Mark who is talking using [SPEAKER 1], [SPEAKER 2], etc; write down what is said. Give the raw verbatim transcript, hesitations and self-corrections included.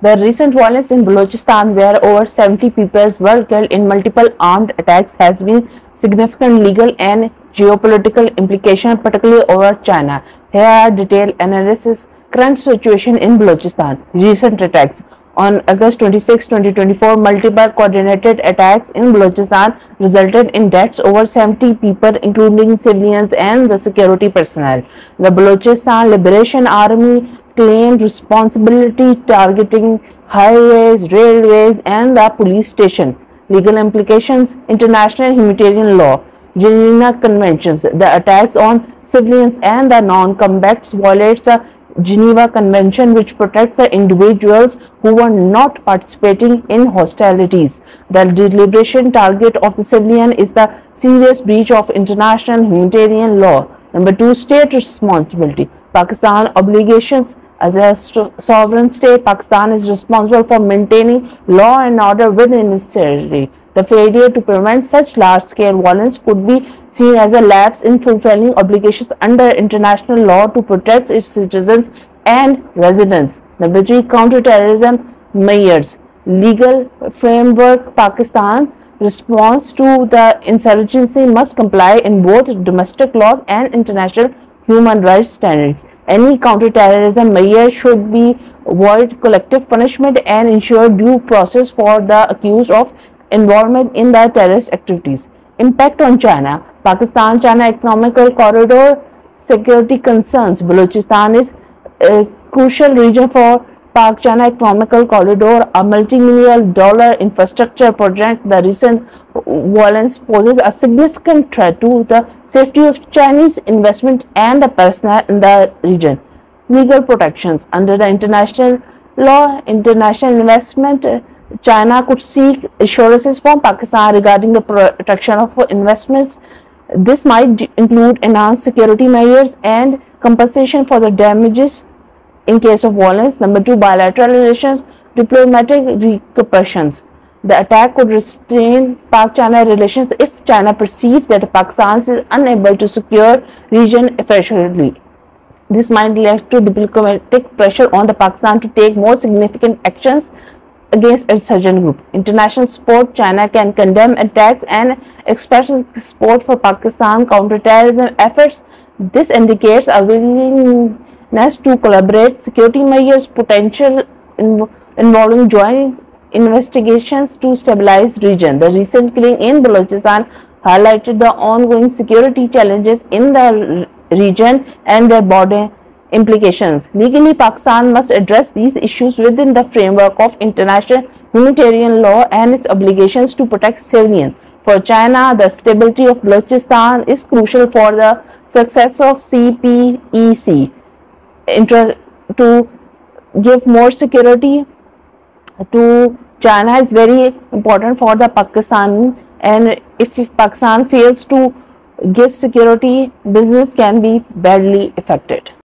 [SPEAKER 1] The recent violence in Balochistan, where over seventy people were killed in multiple armed attacks, has been significant legal and geopolitical implications, particularly over China. Here are detailed analysis. Current situation in Balochistan. Recent attacks. On August twenty-sixth, twenty twenty-four, multiple coordinated attacks in Balochistan resulted in deaths over seventy people, including civilians and the security personnel. The Balochistan Liberation Army claimed responsibility, targeting highways, railways, and the police station. Legal implications: international humanitarian law, Geneva Conventions. The attacks on civilians and the non-combatants violates the Geneva Convention, which protects the individuals who were not participating in hostilities. The deliberate target of the civilian is the serious breach of international humanitarian law. Number two, state responsibility. Pakistan obligations. As a sovereign state, Pakistan is responsible for maintaining law and order within its territory. The failure to prevent such large-scale violence could be seen as a lapse in fulfilling obligations under international law to protect its citizens and residents. Number three, counter-terrorism measures. Legal framework. Pakistan response to the insurgency must comply in both domestic laws and international human rights standards. Any counter-terrorism measure should be avoid collective punishment and ensure due process for the accused of involvement in the terrorist activities. Impact on China. Pakistan-China economical corridor. Security concerns. Balochistan is a crucial region for Pak-China economical corridor, a multi-million dollar infrastructure project. The recent violence poses a significant threat to the safety of Chinese investment and the personnel in the region. Legal protections. Under the international law, international investment, China could seek assurances from Pakistan regarding the protection of investments. This might include enhanced security measures and compensation for the damages in case of violence. Number two, bilateral relations, diplomatic repercussions. The attack could restrain Pak-China relations if China perceives that Pakistan is unable to secure region effectively. This might lead to diplomatic pressure on the Pakistan to take more significant actions against insurgent group. International support. China can condemn attacks and express support for Pakistan counter-terrorism efforts. This indicates a willingness to collaborate. Security measures potential inv involving joint investigations to stabilize region. The recent killing in Balochistan highlighted the ongoing security challenges in the region and their border implications. Legally, Pakistan must address these issues within the framework of international humanitarian law and its obligations to protect civilians. For China, the stability of Balochistan is crucial for the success of C P E C. Inter to give more security to China is very important for the Pakistan, and if Pakistan fails to give security, business can be badly affected.